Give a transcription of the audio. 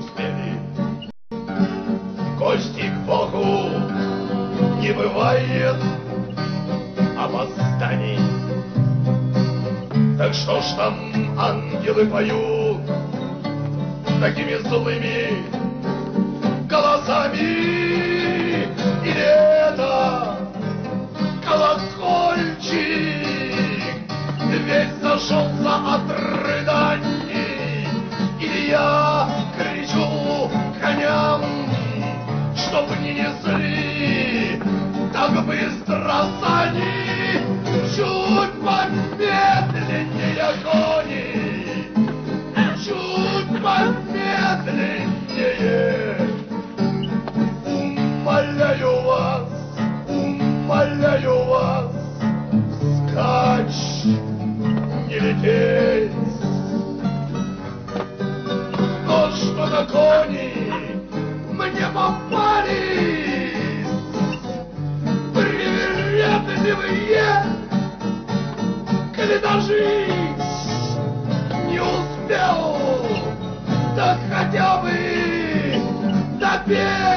успели. Гости к Богу не бывает опозданий. Так что ж там ангелы поют такими злыми голосами? Или это колокольчик весь зашелся от рыданий? Или я кричу коням, чтоб не несли так быстро сани? Чуть помедленнее, кони, чуть помедленнее. Умоляю вас, вскачь, не лететь. Но что-то кони мне попались привередливые, коли дожить не успел, так хотя бы допеть.